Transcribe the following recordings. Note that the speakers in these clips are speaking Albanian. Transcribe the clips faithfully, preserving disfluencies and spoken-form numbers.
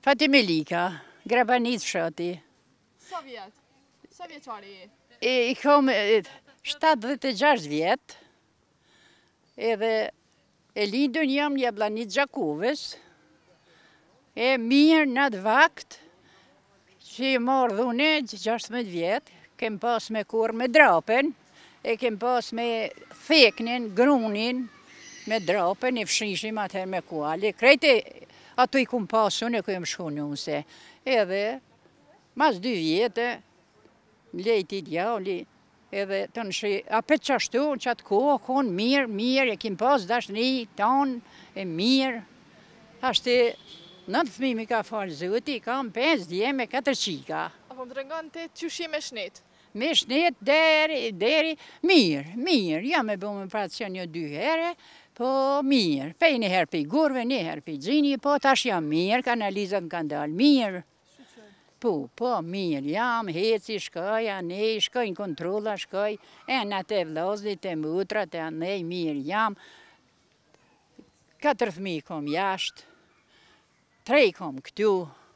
Fatime Lika, Grabanit fshati. Sa vjet? Sa vjeçari je? I kam shtatëdhjetë e gjashtë vjet, edhe e lindën jam një Jablanit Gjakovës, e mirë në atë vakt, që i marrë dhune gjashtëdhjetë vjet, kem pas me kur me drapen, e kem pas me theknin, grunin, me drapen, i fshishim atëher me kuali. Krejti ato i kum pasun e ku jem shku nuse. Edhe, mas dy vjetë, lejti djali, edhe të nëshi, apet qashtu, që atë kohë, konë mirë, mirë, e kim pas dashni, tonë, e mirë. Ashtë nëntë fëmimi ka falë zëti, kam pesë dje me katër qika. Apo më tregon ti qyshi me shnet? Me shnet deri, deri, mirë, mirë, jam e bëmë operacion një dy herë, po mirë. Pej një herë për gurve, një herë për gjini, po tash jam mirë, kanalizat më kanë dalë mirë. Po, po, mirë, jam, heci, shkoj, anej, shkoj në kontrola, shkoj, e në të vloznit, e mutrat, e anej, mirë, jam. Katër fëmi kom jashtë, trej kom këtu.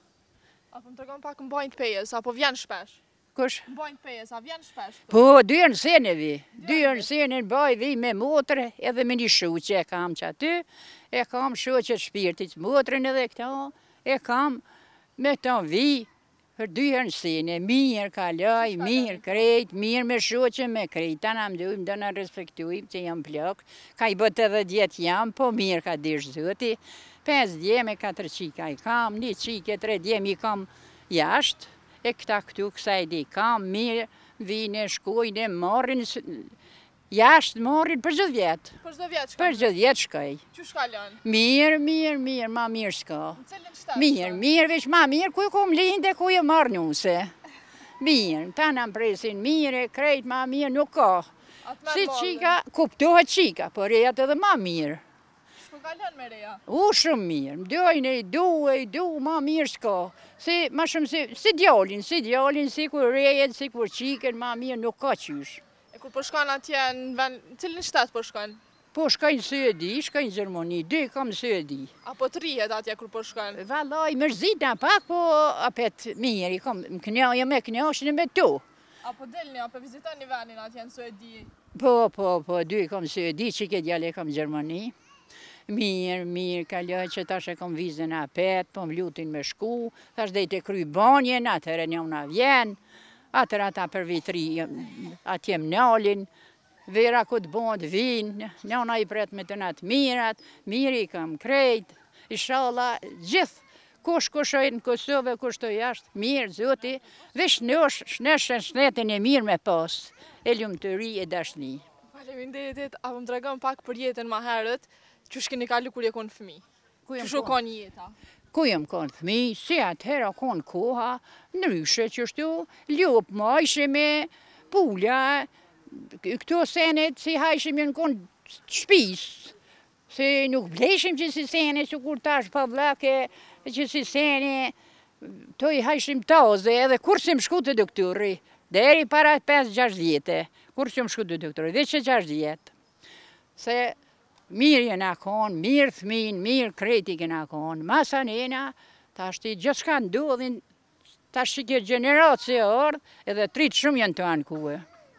Apo më tregon pak mbajnë të pejes, apo vjen shpesh? Kush? Mbajnë të pejes, a vjen shpesh? Po, dy në sene vi, dy në sene në baj vi me motrë, edhe me një shuqe e kam që aty, e kam shuqe shpirtit, motrën edhe këta, e kam me ta vi, për dy herë në sene, mirë kaloj, mirë krejt, mirë me shuqe, me krejt, ta në mdujmë, do në respektujmë që jam plak, ka i bët edhe djetë jam, po mirë ka dish zëti, pes dje me katër qika i kam, një qike, tre dje mi kam jashtë, e këta këtu kësaj di kam, mirë, vine, shkojnë, marrin, jashtë marrin për gjithë vjetë. Për gjithë vjetë shkoj? Për gjithë vjetë shkoj. Që shkallon? Mirë, mirë, mirë, ma mirë shka. Në cilin shtetë? Mirë, mirë, veç ma mirë, ku kom linde, ku je marrë njuse. Mirë, ta në mpresin mirë, krejt ma mirë, nuk ka. Si qika, kuptohet qika, por e jatë edhe ma mirë. Shpëkallon me reja? U shumë mirë, më dojnë e i du, e i du, ma mirë s'ka. Si, ma shumë si, si djallin, si djallin, si kur rejet, si kur qiken, ma mirë nuk ka qysh. E kur po shkon atje në vend, në cilin shtet po shkon? Po shkajnë Suedi, shkajnë Gjermoni, dy kam Suedi. Apo të rijet atje kur po shkon? Valaj, mërzit në pak, po apet mirë, i kam më knjaja me knjashin e me tu. Apo delni, apo vizitoni vendin atje në Suedi? Po, po, po, dy kam Suedi, qike djale kam Gjermani. Mirë, mirë, kaloj që tash e kom vizën apet, po më lutin me shku, tash dhe i të kry banjen, atër e njona vjen, atër ata për vitri, atje më nalin, vera ku të bond vinë, njona i pret me të natë mirat, mirë i kam krejt, inshallah, gjithë, kush kushojnë në Kosovë, kush të jashtë, mirë, zoti, vesh nësh, shneshën shnetin e mirë me pas, e lumë të ri e dashni. Faleminderit, apo më tregon pak për jetën ma herët, që shkeni kalu kur je konë fëmi? Që shu konë jeta? Ku jem konë fëmi, si atëhera konë koha, nëryshe që shtu, ljop ma ishe me pula, këto senet si hajshim në konë shpis, se nuk bleshim që si sene, që kur tash pa vlake, që si sene, to i hajshim taze, edhe kur si më shku të doktori, deri para pesë gjashtë vjetë, kur si më shku të doktori, dhe që gjashtë vjetë, se mirë jena konë, mirë thmin, mirë kreti kena konë, masa njena, ta shti gjithë shka ndodhin, ta shti kjo generatë ardhë, edhe tritë shumë janë të anë kuë.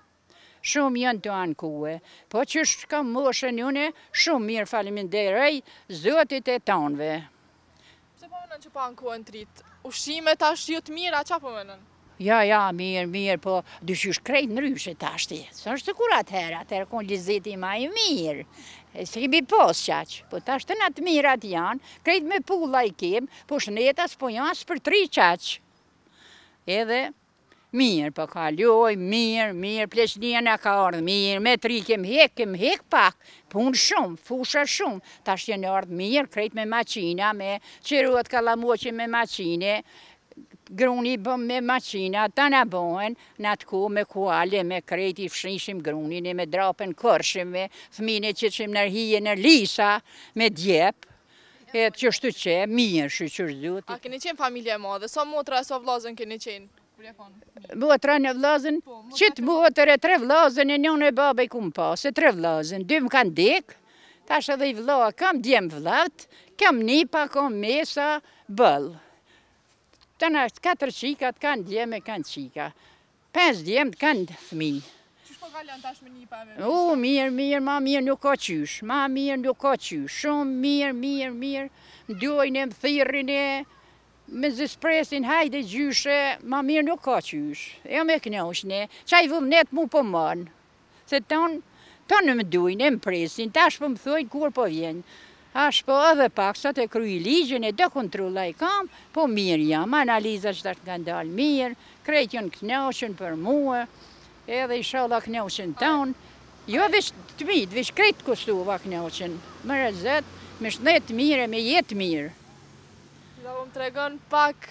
Shumë janë të anë kuë. Po që shka moshën njëne, shumë mirë faleminderej, zotit e tanëve. Pse po mënën që pa në kuë në tritë? Ushqime ta shti ju të mira, qa po mënën? Ja, ja, mirë, mirë, po dyshysh krejt në ryshe ta shti. Së është të kur atëherë, atëherë konë lizeti ma i mirë. E se kemi pos qaqë, po ta shtë në të mirat janë, krejt me pulla i kem, po shnetas po janë së për tri qaqë. Edhe mirë, po kaloj, mirë, mirë, pleçnia në ka ardhë mirë, me tri kem hek, kem hek pak, punë shumë, fusha shumë, ta shtë janë ardhë mirë, krejt me maqina, me qiruat kalamoqe me maqine, gruni bëm me maqina, ta në bohen, në atë ku me kuale, me krejti fshishim grunin, me drapen kërshim, me fëmine që qim nërhije në lisa, me djep, e që shtu që, mirë shë që shduti. A keni qenë familje e madhe, sa motra e sa vlazën keni qenë? Motra në vlazën, qitë motër e tre vlazën e njën e babaj ku më pas, e tre vlazën, dy më kanë dek, tash edhe i vla, kam djem vlat, kam nipa, kam mesa, bëllë. tëna katër qikat kanë djeme, kanë qika. Pesë djemë kanë fëmijë. Qysh po kalon tash me një pamë? O, mirë, mirë, ma mirë nuk ka qysh. Ma mirë nuk ka qysh. Shumë mirë, mirë, mirë. Mdojnë e më thirrin e me zispresin hajde gjyshe, ma mirë nuk ka qysh. E me knoshne. Qaj vëmnet mu po mënë. Se tonë, tonë më dujnë, e më presin. Tash po më thojnë kur po vjenë. Ash po edhe pak, sa të kry ligjën e do kontrolla i kam, po mirë jam, analiza që tash nga ndalë mirë, krejt janë knoshën për mua, edhe inshallah knoshën tonë. Jo veç të mitë, veç krejt kustuva knoshën. Më rëzët, me shnet mirë e me jetë mirë. Da po më tregon pak,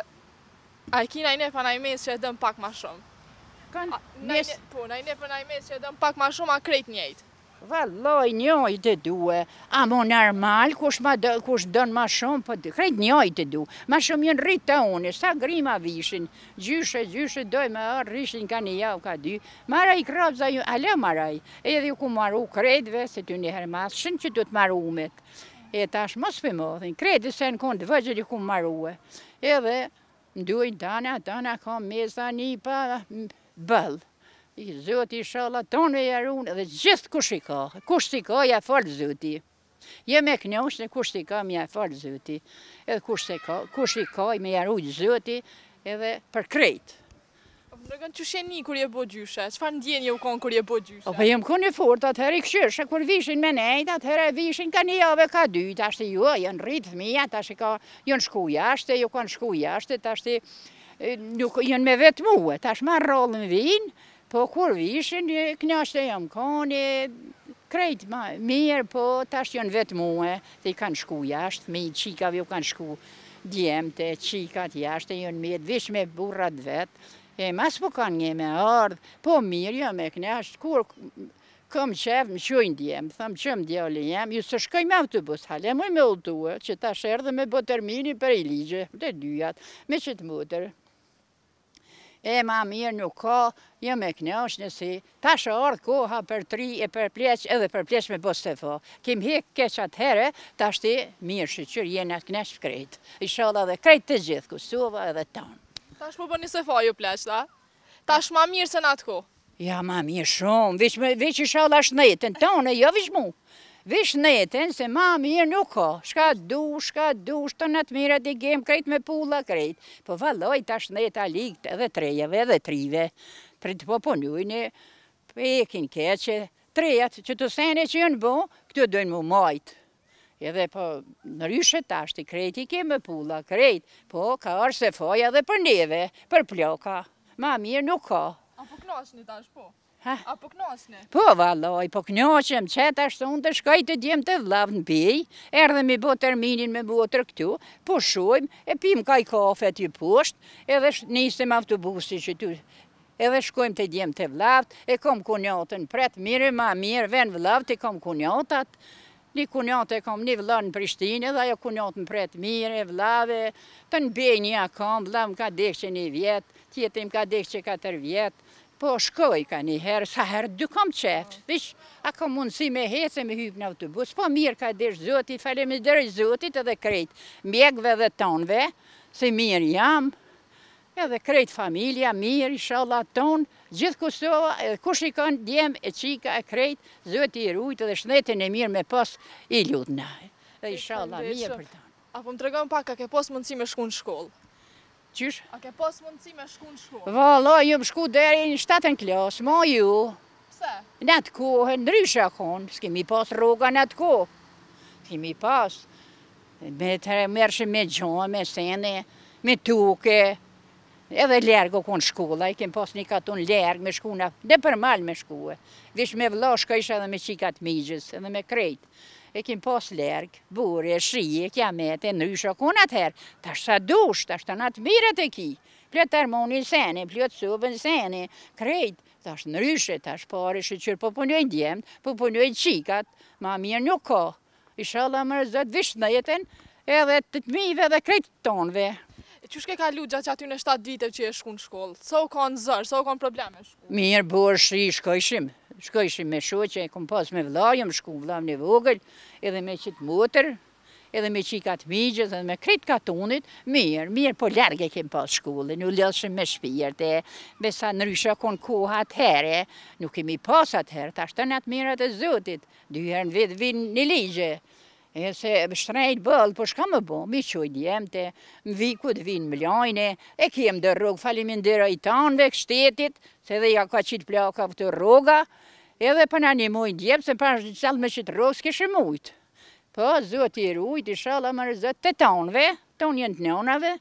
a i ki najne pa najmes që e dëm pak ma shumë? Po, najne pa najmes që e dëm pak ma shumë, a krejt njejtë? Valloj, njojt e duhe, a mo normal, kush, dë, kush dënë ma shumë, po krejt njojt e du. Ma shumë jënë rritë të une, sa grima vishin, gjyshe, gjyshe, doj me arë, rishin ka një javë, ka dy. Maraj krabza ju, ale maraj, edhe ju ku maru krejtve, se ty një herë masë, që du të maru umet. E tash mos për modhin, krejtë se në kondë vëgjër ju ku maruë. Edhe, ndujnë tana, tana ka mesa një pa bëllë. I Zoti inshallah tonë e jarun edhe gjithë kush i ka. Kush i ka, ja falë Zoti. Je me knoshë, kush i ka, me ja falë Zoti. Edhe kush i ka, kush i ka, me jaru Zoti edhe për krejt. Në gënë që sheni kur je bo gjyshe, qëfar ndjenje u konë kur je bo gjyshe? O, po jem konë e fort, atëherë i këshyrë, kur vishin me nejt, atëherë vishin ka një jave, ka dy, tashti ju, janë rritë fëmija, tashti ka, janë shku jashte, ju kanë shku jashte, tashti janë me vetë muë, tash ma rollën vinë, po kur vishin, knashte jam kone, krejt ma mirë, po tash janë vetë muë, të i kanë shku jashtë, me i qikave ju kanë shku djemte, qikat jashtë, janë mirë, vish me burrat vetë, e mas po kanë një me ardhë, po mirë jam me knashtë, kur kam qef, më qojnë djemë, thamë që më djallë jem, ju së shkoj me autobus, hale muj me ulltuë, që tash erdhe me bo termini për i ligje, të dyjat, me qëtë mutër. E ma mirë nuk ka, jo me knashtë nësi, tash ardhë koha për tri e për pleq, edhe për pleq me bo stefa. Kim hek keq atëhere, tash ti mirë shqyqyr jenë atë knashtë krejt. Ishala dhe krejt të gjithë, Kosova edhe tonë. Tash po bëni stefa ju pleq, da? Tash ma mirë se në atë ko? Ja, ma mirë shumë, veç ishala shnetën tonë, jo veç mu. Veç netën, se ma mirë nuk ka, shka du, shka du, shto në të mirët i gem, krejt me pulla krejt. Po valoj, tash neta likt edhe trejave edhe trive, për të po punujnë, pekin keqe, trejat që të sene që jënë bo, këtu dojnë mu majtë. Edhe po në ryshe tash të krejt i kemë pulla krejt, po ka arë se foja edhe për neve, për ploka, ma mirë nuk ka. A po knasni tash po? Ha? A po knasni? Po, valoj, po knoqem, qëta ashtë unë të shkaj të djemë të vlavë në pij, erdhe me bo terminin me botër këtu, po shojmë, e pim kaj kafe aty poshtë, edhe nisëm autobusi që tu, edhe shkojmë të djemë të vlavët, e kom kunjotën pret, mire ma mirë, ven vlavët e kom kunjotat, një kunjotë e kom një vlavë në Prishtinë, edhe ajo kunjotën pret mire, vlavë, të në bej një akam, vlavë më ka dekë që një vjetë, tjetëm ka dekë që katër vjetë, po shkoj ka një herë, sa herë dy kam qeftë, vish, a ka mundësi me hece me hypë në autobus, po mirë ka desh Zotit, faleminderit Zotit edhe krejt mjekve dhe tonve, se mirë jam, edhe krejt familja, mirë, inshallah tonë, gjithë Kosova, edhe kush i kanë djemë e qika e krejt, Zotit i rujtë edhe shnetën e mirë me pas i lutna, dhe inshallah mirë për tonë. A po më tregon pak, a ke pas mundësi me shku në shkollë? Qysh? A ke pas mundësi me shku në shkollë? Valla, ju më shku deri në shtatën klasë, ma ju. Pse? Në atë kohë, në rysha konë, s'kemi pas rruga në atë kohë. Kemi pas, me të mërshë me gjonë, me sene, me tuke, edhe lërgë o konë shkolla, i kem pas një katon lërgë me shku në, dhe për malë me shkuë. Vish me vlashka isha edhe me qikat migjës, edhe me krejt. E kem pas lërgë, bure, shije, kiamete, në rysha konë atëherë. Tash sa dush, tash të natë mirët e ki. Plët armonin sene, plët subën sene, krejt. Tash në ryshe, tash pare shqyqyr, po punojnë djemë, po punojnë qikat, ma mirë nuk ka. Ishallah më rëzët vish në jetën, edhe të të mive dhe krejt tonve. Qysh ke kalu gjatë që aty në shtatë vite që e shku në shkollë? Sa u kanë zërë, sa u kanë probleme shku? Mirë, borë shi, shkojshim. Shkojshim me shoqe, kom pas me vla, jam shku vla në vogël, edhe me qitë motër, edhe me qikat migjës, edhe me krejt katonit, mirë, mirë, po largë e kem pas shkollën, u lëllshëm me shpirte, besa nërysha kon koha atëhere, nuk kemi pas atëherë, ta shtë në atë mirat e Zotit, dy herë në vetë vinë një ligje, e se shtrejt bëllë, po shka më bo, mi qoj djemte, më vikut vinë më lajne, e kem dë rrugë, falimindera i tanëve, shtetit, se edhe ja ka qitë plaka këtë rruga, edhe përna një mujnë djemë, se pa qalë me qitë rrugë, s'kishe mujtë. Po, Zoti i rujt, i shala më rëzët të tanëve, tonë jenë të nënave,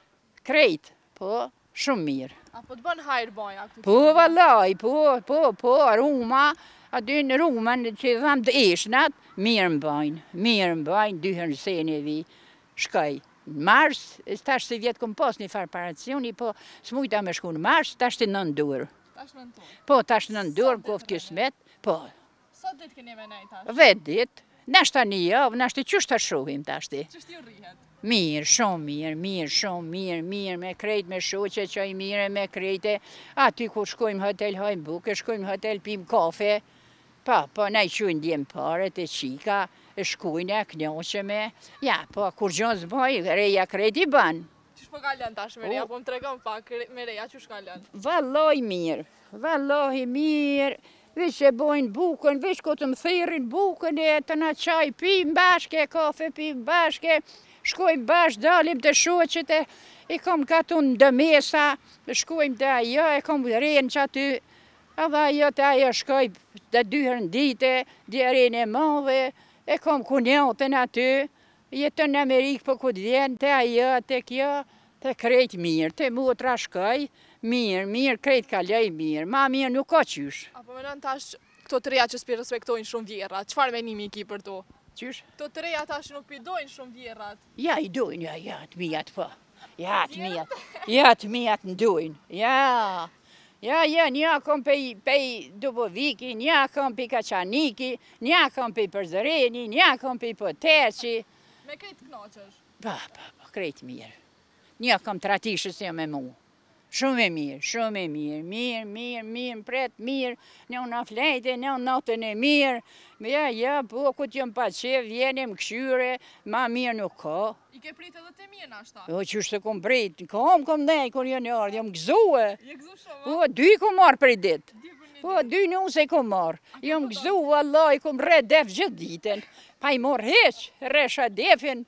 krejt, po, shumë mirë. A po të bënë hajrë baja? Po, valaj, po, po, po, Ruma, a dy në Rumën që dhamë të ishnat, mirë më bajnë, mirë më bajnë, dyherë në sene vi, shkaj. Në mars, tash se vjetë kom pas një farë paracioni, po s'mujta me shku në mars, tash të nëndurë. Tash nëndurë? Po, tash nëndurë, koftë kismet, po. Sa ditë këni me nej tash? Vetë ditë, nashta një javë, nashtë qështë të shohim tash ti. Qështë ju rrihet? Mirë, shumë mirë, mirë, shumë mirë, mirë, me krejt, me shoqe, qaj mirë, me krejte. Aty kur shkojmë hotel, hajmë buke, shkojmë hotel, pim kafe. Pa, po, na i qujnë djemë pare të qika, shkujnë, knjoqeme. Ja, po, kur gjonë zboj, reja krejt i banë. Qështë po kalën tash me reja, po më tregon pak me reja, qështë kalën? Valloj mirë, valloj mirë, veç e bojnë bukën, veç ko të më thirin bukën e të na qaj, pim bashke, kafe pim bashke, shkojmë bashkë, dalim të shoqet e, i kom katun dë mesa, shkojmë të ajo, e kom rejnë që aty, edhe ajo të ajo shkoj të dyherë në dite, djerin e mëve, e kom kunjotën aty, jetën në Amerikë për këtë vjenë, të ajo, të kjo, të krejt mirë, të motra shkoj, mirë, mirë, krejt kaloj mirë, ma mirë nuk ka qysh. Apo me nën tash këto të reja që s'pi respektojnë shumë vjerat, qëfar menimi ki për to? Qysh? Këto të reja tash nuk pidojnë shumë vjerat. Ja, i dojnë, ja, ja, të mijat po. Ja, të mijat, ja, të mijat në dojnë, ja. Ja, ja, nja kom pej, pej Duboviki, nja kom pej Kaçaniki, nja kom pej Përzëreni, nja kom pej Poteqi. Me krejt knaqësh? Pa, pa, pa, krejt mirë. Nja kom tratishës e me mu. Shumë e mirë, shumë e mirë, mirë, mirë, mirë, pret mirë, në unë aflejte, në unë natën e mirë. Ja, ja, po, këtë jëmë pa qef, vjenim këshyre, ma mirë nuk ka. I ke prit edhe të mirë nashta? O, qështë të kom prit, kom, kom nej, kur jë një ardhë, jëmë gëzue. Je gëzu shumë? Po, dy kom marë për i ditë. Po, dy nuse kom marë. Jëmë gëzu, Allah, i kom re def gjithë ditën. Pa i morë heq, resha defin.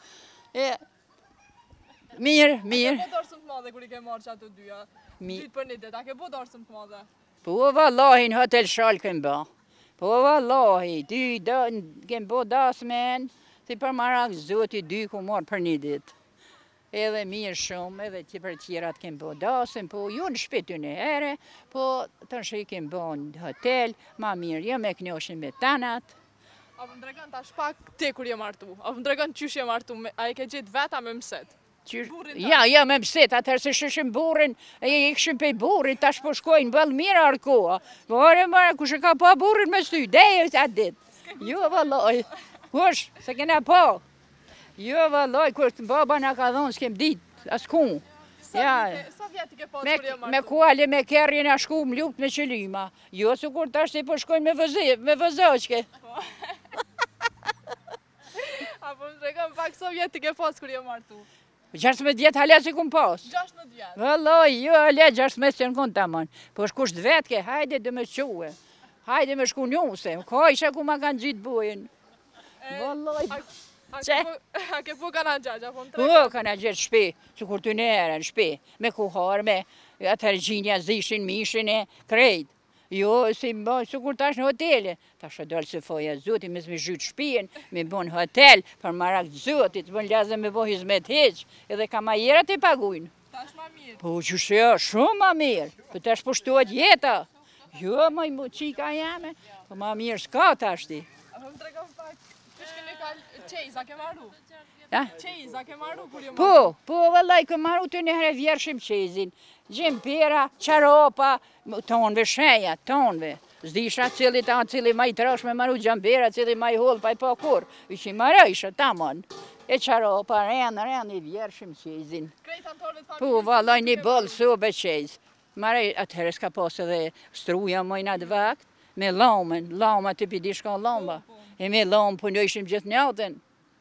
Mirë, mirë. A ke bo dorësëm të madhe kër i ke marë që ato dyja? Dytë për një ditë, a ke bo dorësëm të madhe? Po, vallahi, në hotel shalë kem ba. Po, vallahi, dy kem bo dasmen, si për marak zoti dy ku marë për një ditë. Edhe mirë shumë, edhe që për tjerat kem bo dasmen, po, ju në shpetu në ere, po, të nëshë i kem bo në hotel, ma mirë, jo me knjoshin me tanat. A më ndregan tash pak te kur je martu? A më ndregan qysh je martu? A i ke gjithë veta me mëset? Ja, ja, me mësit, atër se shëshim burin, e i këshim pej burin, tash po shkojnë bëllë mira arkoa. Vore, mërë, kush e ka pa burin me sy, deje atë ditë. Jo, valloj, kush, se kena pa. Jo, valloj, kush baba nga ka dhonë, s'kem ditë, as ku. Sa vjeti ke pas kur je martu? Me kuale, me kerje nga shku, më lupt me qëlima. Jo, se kur tash ti po shkojnë me vëzoqke. Apo më ndregan pak, sa vjeti ke pas kur je martu? gjashtëmbëdhjetë vjetë halja si kum pas. gjashtëmbëdhjetë vjetë? Vëlloj, jo, halja gjashtëmbëdhjetë që në konë të manë. Po shkush të vetë ke, hajde dhe me quë. Hajde me shku njuse. Ka isha ku ma kanë gjitë bujën. Vëlloj. A ke po kanë gjagja, po më Po, kanë gjitë shpe, që kur të në erën shpe, me kuhar, me atër gjinja, zishin, mishin e krejt. Jo, si më bëjë, su kur tash në hotele. Tash e dalë se foja zotit, me s'me zhytë shpijen, me bënë hotel, për marak zotit, bënë lazë me bëjë hizmet heq, edhe ka ma jerat e pagujnë. Tash ma mirë. Po, që shë, shumë ma mirë, po tash pushtuat jeta. Jo, ma i mu qika jame, po ma mirë s'ka tash ti. A po më tregon pak, që shkene ka qejz, a ke maru? Qejz, a ke maru kur ju maru? Po, po, vëllaj, ke maru të njëherë vjershim qezin. Gjempera, qaropa, tonve shenja, tonve. Zdisha cili ta cili ma i trash me maru gjempera, cili ma i hol pa i pa kur. I që i marajsha, tamon. E qaropa, rena, rena i vjershim qezin. Krejt antarët familjes? Po, vëllaj, një bëllë sobe qez. Maraj, atëherë s'ka pas edhe struja mojna të vakt, me lomen, loma të pidi shka loma. E me lomë punojshim gjithë njatën.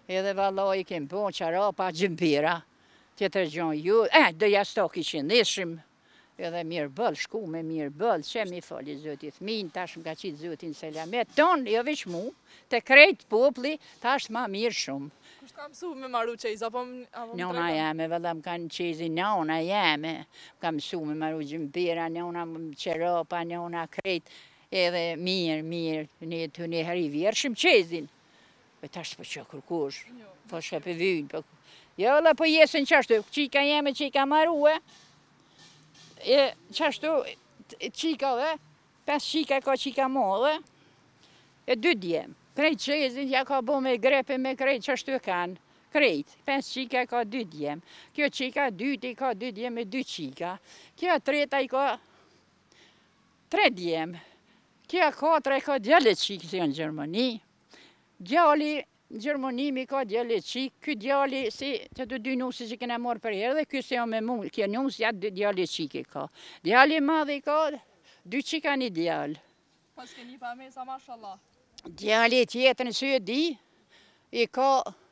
Edhe vallai kem bo qarapa, gjëmbira, tjetër gjon ju, eh, doja sto kishin neshim, edhe mirë bëll, shku me mirë bëll, që mi fali Zotit min, tash më ka qitë Zotin selamet, ton, jo veç mu, të krejt popli, tash ma mirë shumë. Kusht ka mësu me maru qez, apo më Njona jame, valla më kanë qezi, njona jame, më ka mësu me maru gjëmbira, njona qarapa, njona krejt, edhe mirë, mirë, një të një heri vjerëshim qezin. E tash po që kërkush, po shë për vynë, jo, valla po jesën qashtu, qika jeme që i ka marue, e qashtu, qika dhe, pes qika ka qika modhe, e dy djem. Krejt qezin, ja ka bo me grepe me krejt qashtu e kanë, krejt. Pes qika ka dy djem. Kjo qika dyti ka dy djem e dy qika. Kjo treta i ka tre djem. Kjo katra i ka djallet qikë si në Gjermani. Djalli në Gjermani mi ka djallet qikë. Ky djalli, si që të dy nusi që kena morë për herë, dhe ky se jo me mu, kjo nusi jatë djallet qikë i ka. Djalli madhe i ka dy qika një djallë. Pas keni pa me sa mashallah. Djalli tjetër në Suedi i ka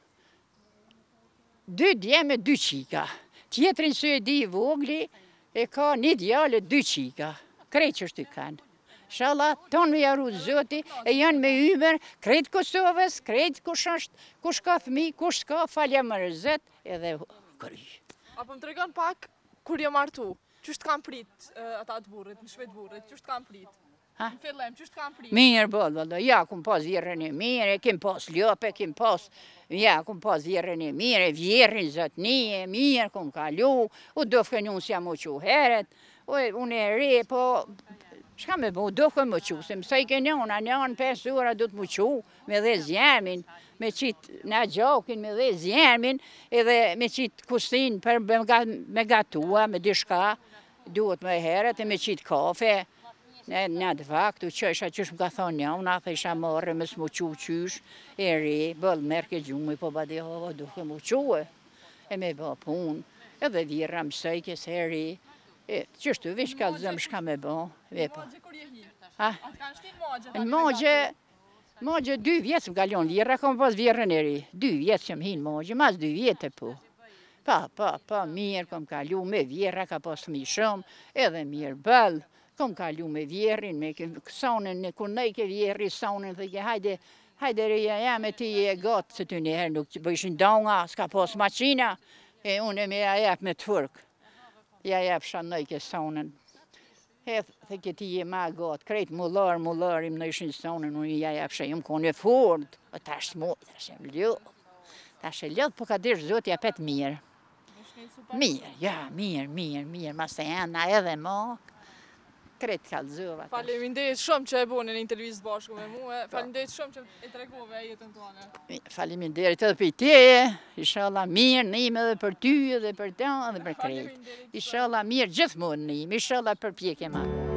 dy djemë e dy qika. Tjetër në Suedi i vogli i ka një djallë e dy qika. Krejt që shtu kanë. Inshallah, tonë me jaru Zoti, e janë me ymer, krejt Kosovës, krejt kush është, kush ka fëmi, kush ka falja më rëzët, edhe kërry. Apo më tregon pak, kur jo martu, qështë kam prit ata të burrit, në shvet burrit, qështë kam prit? Në fillem, qështë kam prit? Mirë, bëllë, vëllë, ja, kum pas vjerën e mire, kim pas ljope, kim pas, ja, kum pas vjerën e mire, vjerën zotnije, mirë, kum kalu, u dofke njën si jam u që heret, unë e re, po, shka me bu, dofke më që, se mësaj ke njëna, njënë pes ura du të më që, me dhe zjermin, me qitë në gjokin, me dhe zjermin, edhe me qitë kustin për me gatua, me dishka, duhet me heret, e me qitë kafe, në atë vaktu, që isha qysh më ka thonë njëna, dhe isha morë, me s'mu që qysh, e re, bëllë merke gjumë, po badi hova, duke mu që, e me bë punë, edhe vira mësaj, kësë e re, e qështu, vish ka zëmë shka me bë, ve po. Mogje kur je hi? Ha? Atë kanë shtin mogje? Në mogje, mogje dy vjetë më galion vira, kom pas virën e re, dy vjetë që më hinë mogje, mas dy vjetë e po. Pa, pa, pa, mirë, kom kalu me vira, ka pas mi shumë, edhe mirë bëllë, kom kalu me vjerin, me sonën, kur nejke vjeri, sonën, dhe ke hajde, hajde reja jam e ti e gotë, se ty njëherë nuk bëjshin donga, s'ka pas maqina, e unë e me ja jep me të fërkë, ja jep sha nejke sonën. E dhe këti e ma gotë, krejt mullar, mullar, im në ishin sonën, unë ja jep sha, jëmë kone furt, o tash s'mo, tash e më ljot, tash e ljot, po ka dirë zot ja pet mirë. Mirë, ja, mirë, mirë, mirë, mas të jena edhe ma, krejt kalzova. Faleminderit shumë që e bune në intervjist bashku me mu, faleminderit shumë që e tregove e jetën tonë. Faleminderit edhe për teje, inshallah mirë nime edhe për ty edhe për ta edhe për krejt. Inshallah mirë gjithmonë nime, inshallah për pjekje ma.